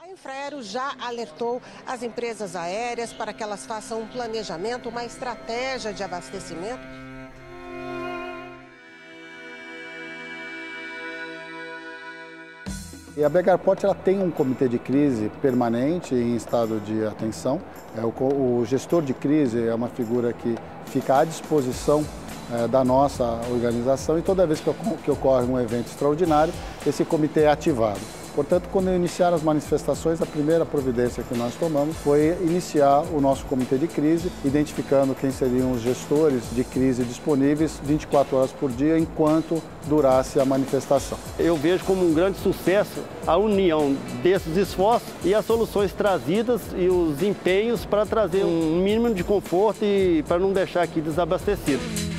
A Infraero já alertou as empresas aéreas para que elas façam um planejamento, uma estratégia de abastecimento. E a BH Airport ela tem um comitê de crise permanente em estado de atenção. O gestor de crise é uma figura que fica à disposição da nossa organização e toda vez que ocorre um evento extraordinário, esse comitê é ativado. Portanto, quando iniciaram as manifestações, a primeira providência que nós tomamos foi iniciar o nosso comitê de crise, identificando quem seriam os gestores de crise disponíveis 24 horas por dia, enquanto durasse a manifestação. Eu vejo como um grande sucesso a união desses esforços e as soluções trazidas e os empenhos para trazer um mínimo de conforto e para não deixar aqui desabastecido.